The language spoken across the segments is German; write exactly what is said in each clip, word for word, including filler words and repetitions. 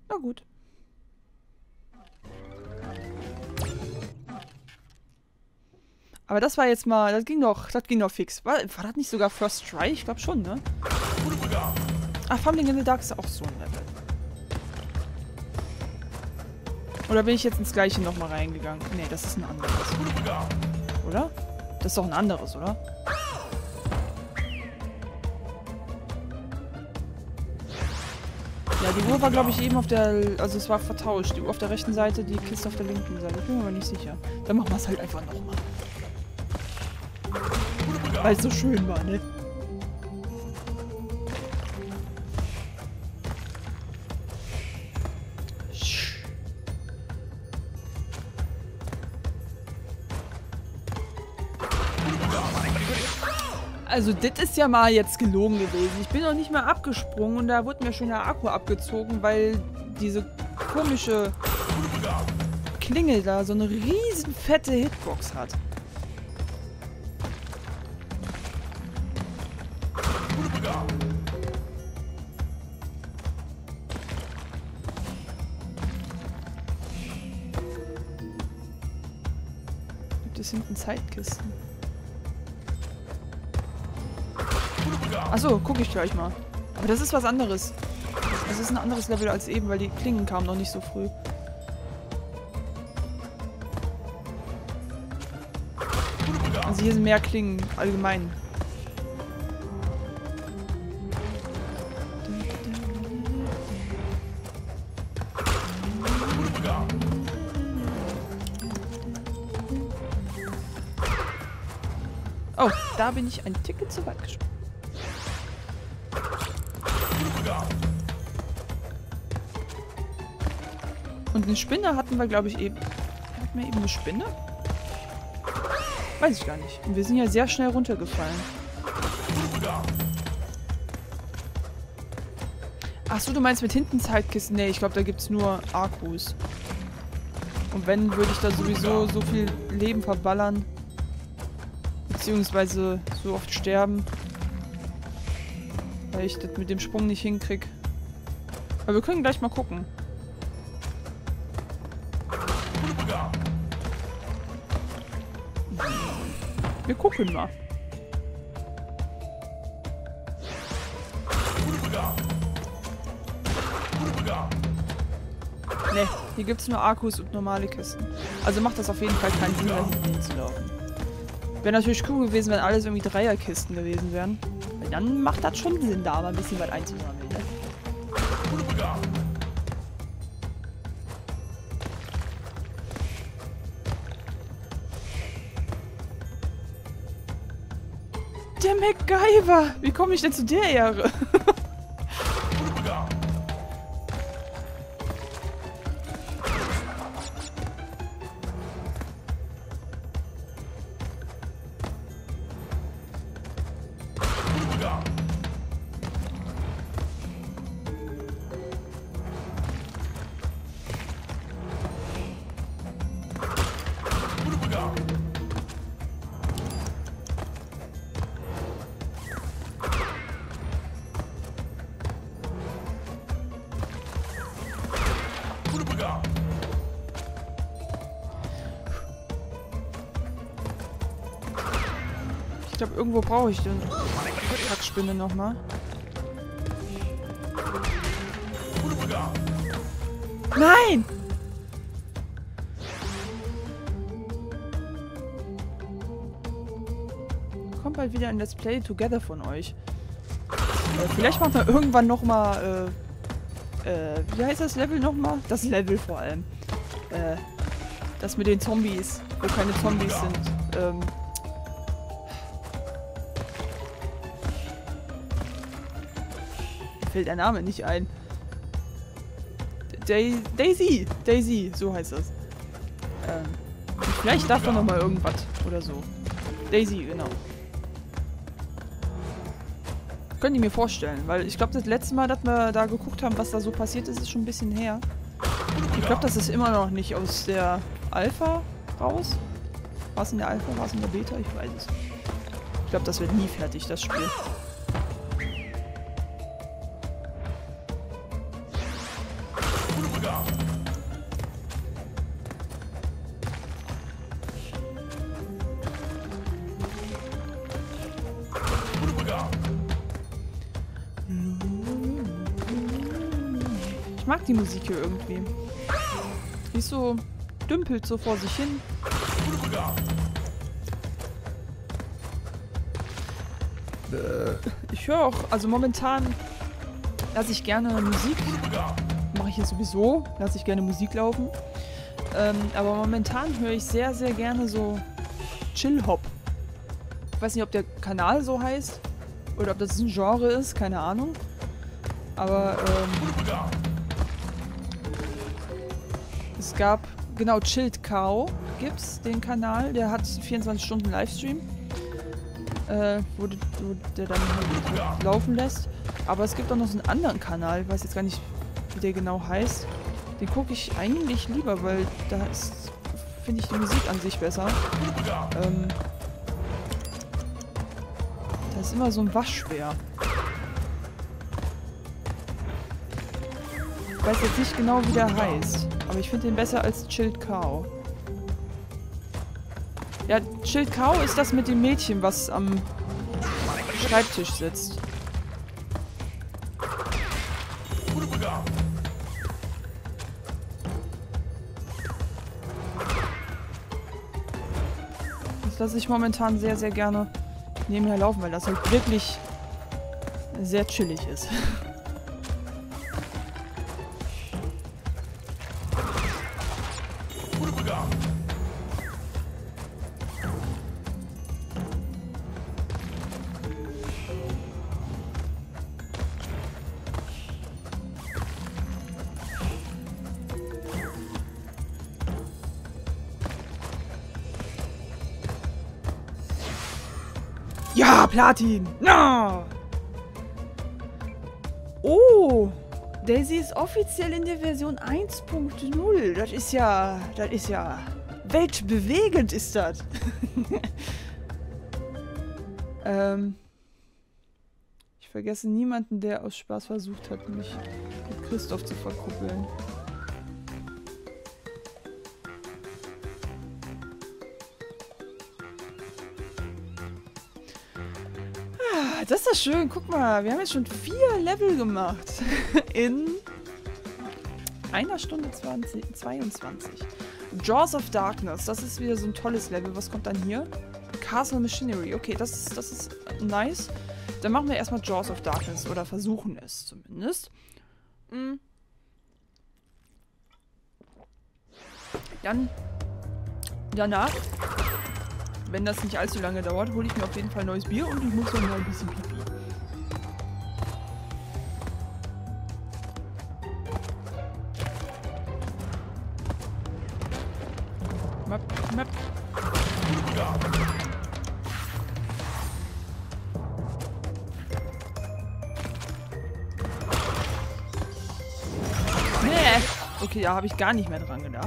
Na gut. Aber das war jetzt mal, das ging doch, das ging doch fix. War, war das nicht sogar First Try? Ich glaube schon, ne? Ach, Fumbling in the Dark ist auch so ein Level. Oder bin ich jetzt ins gleiche nochmal reingegangen? Nee, das ist ein anderes. Oder? Das ist doch ein anderes, oder? Ja, die Uhr war, glaube ich, eben auf der... Also es war vertauscht. Die Uhr auf der rechten Seite, die Kiste auf der linken Seite. Ich bin mir aber nicht sicher. Dann machen wir es halt einfach nochmal. Weil es so schön war, ne? Also, das ist ja mal jetzt gelogen gewesen. Ich bin noch nicht mal abgesprungen und da wurde mir schon der Akku abgezogen, weil diese komische Klingel da so eine riesen fette Hitbox hat. Gibt es hinten Zeitkisten? Achso, gucke ich gleich mal. Aber das ist was anderes. Das ist ein anderes Level als eben, weil die Klingen kamen noch nicht so früh. Also hier sind mehr Klingen, allgemein. Oh, da bin ich ein Ticket zu weit gesprungen. Und eine Spinne hatten wir, glaube ich, eben. Hatten wir eben eine Spinne? Weiß ich gar nicht. Und wir sind ja sehr schnell runtergefallen. Achso, du meinst mit hinten Zeitkisten? Nee, ich glaube, da gibt es nur Akkus. Und wenn, würde ich da sowieso so viel Leben verballern. Beziehungsweise so oft sterben. Weil ich das mit dem Sprung nicht hinkrieg. Aber wir können gleich mal gucken. Wir gucken mal. Ne, hier gibt es nur Akkus und normale Kisten. Also macht das auf jeden Fall keinen Sinn, da hinten hinzulaufen. Wäre natürlich cool gewesen, wenn alles irgendwie Dreierkisten gewesen wären. Weil dann macht das schon Sinn, da mal ein bisschen was einzusammeln, ne? Der MacGyver! Wie komme ich denn zu der Ehre? Ich glaube, irgendwo brauche ich den Kackspinne nochmal. Nein! Kommt bald wieder ein Let's Play Together von euch. Äh, vielleicht machen wir irgendwann nochmal, äh, äh, wie heißt das Level nochmal? Das Level vor allem. Äh, das mit den Zombies, wo keine Zombies sind. Ähm, fällt der Name nicht ein. Day Daisy! Daisy, so heißt das. Ähm, vielleicht davon nochmal irgendwas oder so. Daisy, genau. Könnt ihr mir vorstellen, weil ich glaube, das letzte Mal, dass wir da geguckt haben, was da so passiert ist, ist schon ein bisschen her. Ich glaube, das ist immer noch nicht aus der Alpha raus. War es in der Alpha? War es in der Beta? Ich weiß es nicht. Ich glaube, das wird nie fertig, das Spiel. Ich mag die Musik hier irgendwie. Die ist so, dümpelt so vor sich hin. Ich höre auch, also momentan lasse ich gerne Musik. Mache ich hier sowieso, lasse ich gerne Musik laufen. Ähm, aber momentan höre ich sehr, sehr gerne so Chill-Hop. Ich weiß nicht, ob der Kanal so heißt oder ob das ein Genre ist, keine Ahnung. Aber ähm, es gab, genau, Chilled Cow gibt's, den Kanal, der hat vierundzwanzig Stunden Livestream, äh, wo, wo der dann halt laufen lässt. Aber es gibt auch noch so einen anderen Kanal, ich weiß jetzt gar nicht, wie der genau heißt. Den gucke ich eigentlich lieber, weil da ist, finde ich die Musik an sich besser. Ähm, da ist immer so ein Waschbär. Ich weiß jetzt nicht genau, wie der heißt. Aber ich finde den besser als Chilled Cow. Ja, Chilled Cow ist das mit dem Mädchen, was am Schreibtisch sitzt. Das lasse ich momentan sehr, sehr gerne nebenher laufen, weil das halt wirklich sehr chillig ist. Ja, Platin! No! Oh! Daisy ist offiziell in der Version eins Punkt null. Das ist ja... Das ist ja... weltbewegend ist das. ähm... Ich vergesse niemanden, der aus Spaß versucht hat, mich mit Christoph zu verkuppeln. Das ist das schön. Guck mal, wir haben jetzt schon vier Level gemacht. In einer Stunde zwanzig, zweiundzwanzig. Jaws of Darkness. Das ist wieder so ein tolles Level. Was kommt dann hier? Castle Machinery. Okay, das ist, das ist nice. Dann machen wir erstmal Jaws of Darkness. Oder versuchen es zumindest. Mhm. Dann danach, wenn das nicht allzu lange dauert, hole ich mir auf jeden Fall neues Bier und ich muss dann mal ein bisschen Pipi. Map, map. Nee. Okay, da habe ich gar nicht mehr dran gedacht.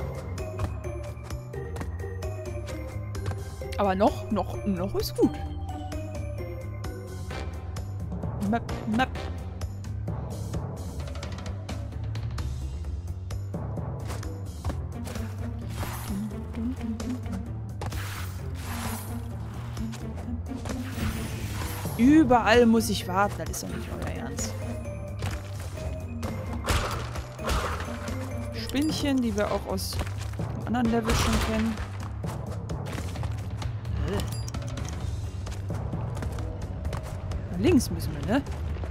Aber noch, noch, noch ist gut. Map, map. Überall muss ich warten, das ist doch nicht euer Ernst. Spinnchen, die wir auch aus einem anderen Level schon kennen. Links müssen wir, ne?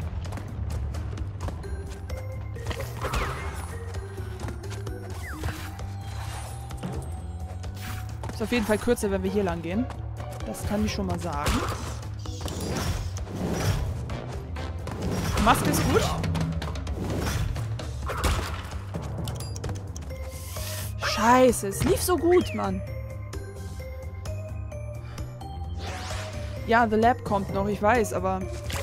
Ist auf jeden Fall kürzer, wenn wir hier lang gehen. Das kann ich schon mal sagen. Maske ist gut. Scheiße, es lief so gut, Mann. Ja, The Lab kommt noch, ich weiß, aber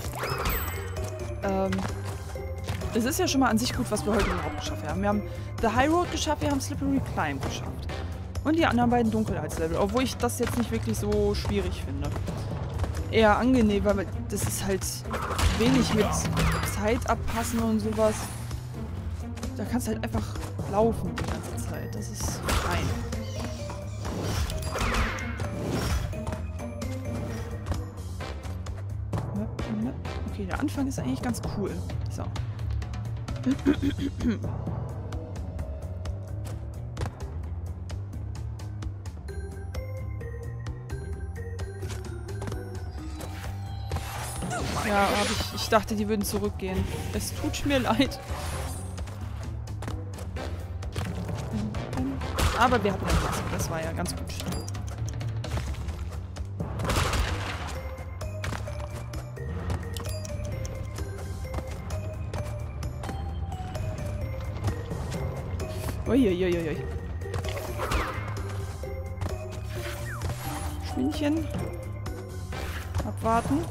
ähm, es ist ja schon mal an sich gut, was wir heute überhaupt geschafft haben. Wir haben The High Road geschafft, wir haben Slippery Climb geschafft. Und die anderen beiden Dunkelheitslevel, obwohl ich das jetzt nicht wirklich so schwierig finde. Eher angenehm, weil das ist halt wenig mit Zeit abpassen und sowas. da kannst du halt einfach laufen die ganze Zeit. Das ist fein. Okay, der Anfang ist eigentlich ganz cool. So. Ja, hab ich, ich dachte, die würden zurückgehen. Es tut mir leid. Aber wir hatten ein Wasser. Das war ja ganz gut. Uiuiuiui. Schwindchen. Abwarten.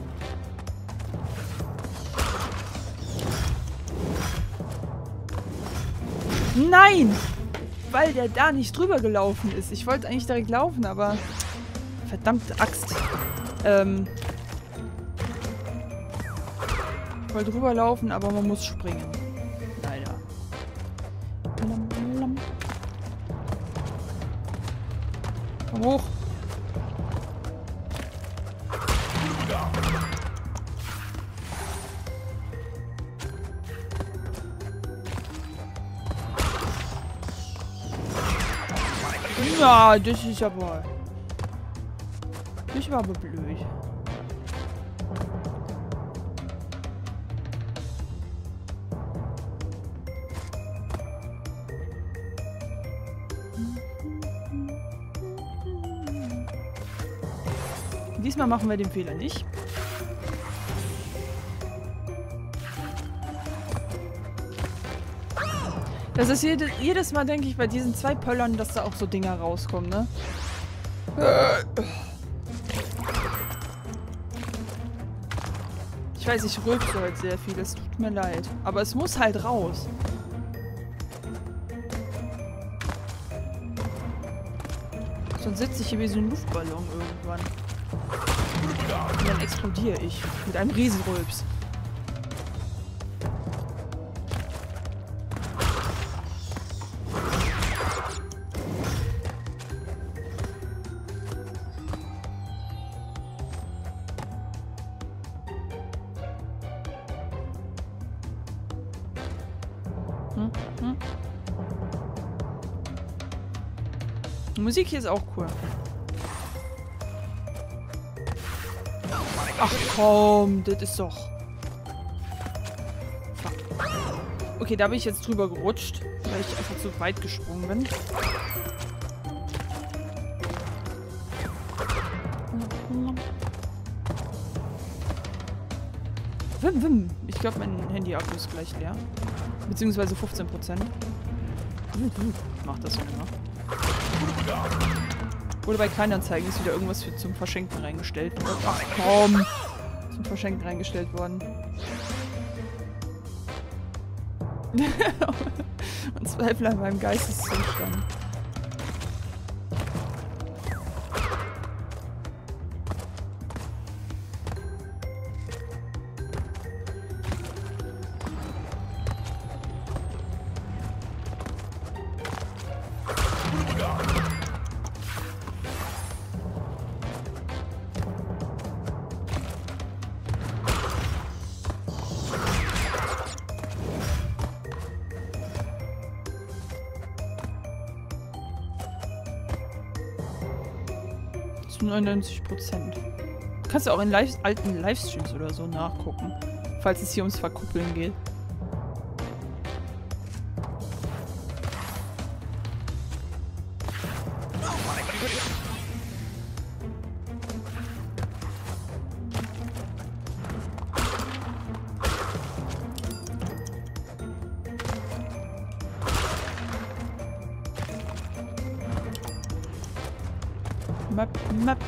Nein! Weil der da nicht drüber gelaufen ist. Ich wollte eigentlich direkt laufen, aber... Verdammte Axt. Ähm... Ich wollte drüber laufen, aber man muss springen. Leider. Komm hoch. Ja, das ist aber... Das war aber blöd. Diesmal machen wir den Fehler nicht. Das ist jede, jedes Mal, denke ich, bei diesen zwei Pöllern, dass da auch so Dinger rauskommen, ne? Ich weiß, ich rülpse heute sehr viel, es tut mir leid. Aber es muss halt raus. Sonst sitze ich hier wie so ein Luftballon irgendwann. Und dann explodiere ich mit einem Riesenrülps. Hm? Hm? Die Musik hier ist auch cool. Ach komm, das ist doch... Fuck. Okay, da bin ich jetzt drüber gerutscht, weil ich einfach zu weit gesprungen bin. Wim, wim. Ich glaube, mein Handy-Akku ist gleich leer. Beziehungsweise fünfzehn Prozent. Ich mach das so immer. Oder bei Kleinanzeigen ist wieder irgendwas für zum Verschenken reingestellt worden. Ach komm! Zum Verschenken reingestellt worden. Und Zweifel an meinem Geisteszustand. neunundneunzig Prozent. Kannst du auch in Live alten Livestreams oder so nachgucken, falls es hier ums Verkuppeln geht. Map, Map.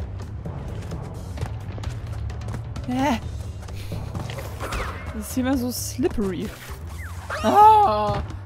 Hä? Das ist hier immer so slippery. Ah!